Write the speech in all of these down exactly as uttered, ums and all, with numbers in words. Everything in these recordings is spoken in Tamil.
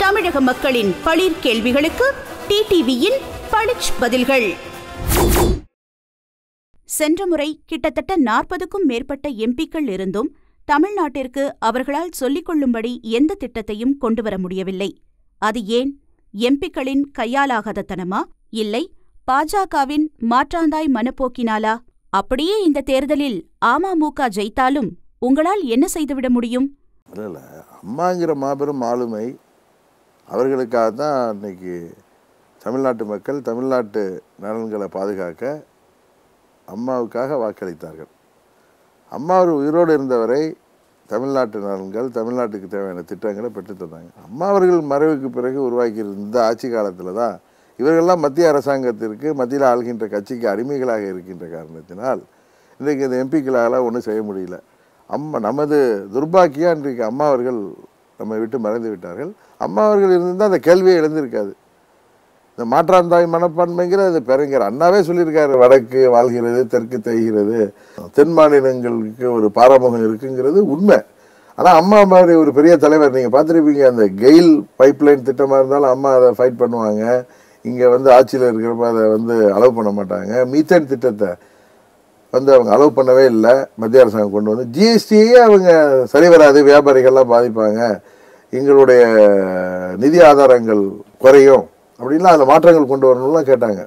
தமிழக மக்களின் பளிர் கேள்விகளுக்கு டிடிவியின் பளிச் பதில்கள். சென்ற முறை கிட்டத்தட்ட நாற்பதுக்கும் மேற்பட்ட எம்பிக்கள் இருந்தும் தமிழ்நாட்டிற்கு அவர்களால் சொல்லிக் கொள்ளும்படி எந்த திட்டத்தையும் கொண்டுவர முடியவில்லை. அது ஏன்? எம்பிக்களின் கையாலாகாத தனமா, இல்லை பாஜகவின் மாற்றாந்தாய் மனப்போக்கினாலா? அப்படியே இந்த தேர்தலில் அமமுக ஜெயித்தாலும் உங்களால் என்ன செய்துவிட முடியும்? இல்லை, அம்மாங்கிற மாபெரும் ஆளுமை அவர்களுக்காக தான் இன்னைக்கு தமிழ்நாட்டு மக்கள் தமிழ்நாட்டு நலன்களை பாதுகாக்க அம்மாவுக்காக வாக்களித்தார்கள். அம்மா ஒரு உயிரோடு இருந்தவரை தமிழ்நாட்டு நலன்கள், தமிழ்நாட்டுக்கு தேவையான திட்டங்களை பெற்றுத் தந்தாங்க. அம்மா அவர்கள் மறைவுக்கு பிறகு உருவாக்கியிருந்த இந்த ஆட்சி காலத்தில் தான் இவர்கள்லாம் மத்திய அரசாங்கத்திற்கு, மத்தியில் ஆள்கின்ற கட்சிக்கு அடிமைகளாக இருக்கின்ற காரணத்தினால் இன்றைக்கு இந்த எம்பிக்களால் ஒன்றும் செய்ய முடியல. அம்மா நமது துர்பாக்கியம் இன்றைக்கு அம்மா அவர்கள் நம்மை விட்டு மறைந்து விட்டார்கள். அம்மா அவர்கள் இருந்தால் அந்த கேள்வியே எழுந்திருக்காது. இந்த மாற்றாந்தாய் மனப்பான்மைங்கிற அது பெருங்கர் அண்ணாவே சொல்லியிருக்காரு, வடக்கு வாழ்கிறது, தெற்கு தேய்கிறது, தென் மாநிலங்களுக்கு ஒரு பாராமுகம் இருக்குங்கிறது உண்மை. ஆனால் அம்மா மாதிரி ஒரு பெரிய தலைவர் நீங்கள் பார்த்துருப்பீங்க. அந்த கெயில் பைப்லைன் திட்டமாக இருந்தாலும் அம்மா அதை ஃபைட் பண்ணுவாங்க. இங்கே வந்து ஆட்சியில் இருக்கிறப்ப அதை வந்து அலோவ் பண்ண மாட்டாங்க. மீத்தேன் திட்டத்தை வந்து அவங்க அலோவ் பண்ணவே இல்லை. மத்திய அரசாங்கம் கொண்டு வந்து ஜிஎஸ்டியே அவங்க சரி வராது, வியாபாரிகள்லாம் பாதிப்பாங்க, எங்களுடைய நிதி ஆதாரங்கள் குறையும் அப்படின்லாம் அதில் மாற்றங்கள் கொண்டு வரணும்லாம் கேட்டாங்க.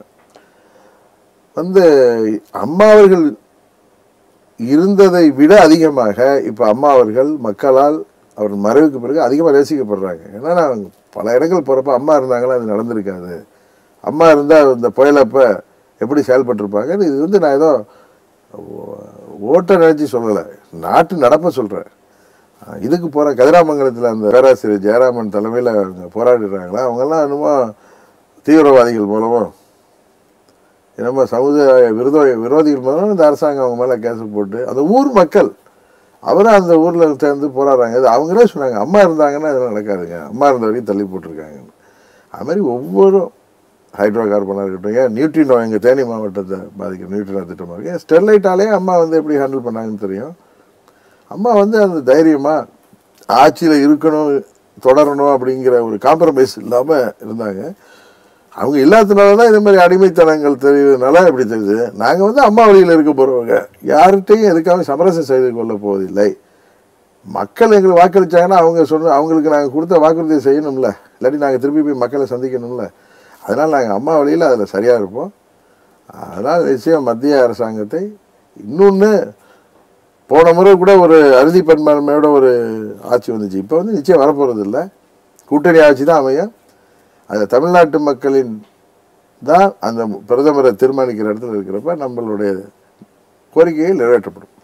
வந்து அம்மா அவர்கள் இருந்ததை விட அதிகமாக இப்போ அம்மா அவர்கள் மக்களால் அவர் மறைவுக்கு பிறகு அதிகமாக நேசிக்கப்படுறாங்க. ஏன்னா பல இடங்கள் போகிறப்ப அம்மா இருந்தாங்களா அது நடந்திருக்காது. அம்மா இருந்தால் இந்த புயலப்போ எப்படி செயல்பட்டுருப்பாங்க. இது வந்து நான் ஏதோ ஓட்ட நினைச்சு சொல்லலை, நாட்டு நடப்ப சொல்கிறேன். இதுக்கு போகிற கதிராமங்கலத்தில் அந்த பேராசிரியர் ஜெயராமன் தலைமையில் அவங்க போராடுறாங்களா, அவங்கெல்லாம் என்னமோ தீவிரவாதிகள் மூலமும் என்னமோ சமுதாய விரோத விரோதிகள் மூலம் இந்த அரசாங்கம் அவங்க மேலே கேஸ் போட்டு அந்த ஊர் மக்கள் அவரும் அந்த ஊரில் சேர்ந்து போராடுறாங்க. இது அவங்களே சொன்னாங்க, அம்மா இருந்தாங்கன்னா இதெல்லாம் நடக்காதுங்க, அம்மா இருந்த வரைக்கும் தள்ளி போட்டிருக்காங்கன்னு. அது மாதிரி ஒவ்வொரு ஹைட்ரோ கார்பனாக இருக்கட்டும், ஏன் நியூட்ரினோ எங்கள் தேனி மாவட்டத்தை பாதிக்கிற நியூட்ரினோ திட்டமாக இருக்குது. ஏன் ஸ்டெர்லைட்டாலே அம்மா வந்து எப்படி ஹேண்டில் பண்ணாங்கன்னு தெரியும். அம்மா வந்து அந்த தைரியமாக ஆட்சியில் இருக்கணும், தொடரணும் அப்படிங்கிற ஒரு காம்ப்ரமைஸ் இல்லாமல் இருந்தாங்க. அவங்க இல்லாததுனால தான் இது மாதிரி அடிமைத்தனங்கள் தெரியுதுனால இப்படி தெரியுது. நாங்கள் வந்து அம்மா வழியில் இருக்க போகிறவங்க, யார்கிட்டையும் எதுக்காக சமரசம் செய்து கொள்ள போவதில்லை. மக்கள் எங்களுக்கு வாக்களித்தாங்கன்னா அவங்க சொன்ன அவங்களுக்கு நாங்கள் கொடுத்த வாக்குறுதியை செய்யணும்ல, இல்லாட்டி நாங்கள் திருப்பி போய் மக்களை சந்திக்கணும்ல. அதனால் நாங்கள் அம்மா வழியில் அதில் சரியாக இருப்போம். அதனால் நிச்சயம் மத்திய அரசாங்கத்தை இன்னொன்று போன முறை கூட ஒரு அறுதி பெரும்பான்மையோட ஒரு ஆட்சி வந்துச்சு. இப்போ வந்து நிச்சயம் வரப்போகிறது இல்லை, கூட்டணி ஆட்சி தான் அமையும். அது தமிழ்நாட்டு மக்களின் தான் அந்த பிரதமரை தீர்மானிக்கிற இடத்துல இருக்கிறப்ப நம்மளுடைய கோரிக்கைகள் நிறைவேற்றப்படும்.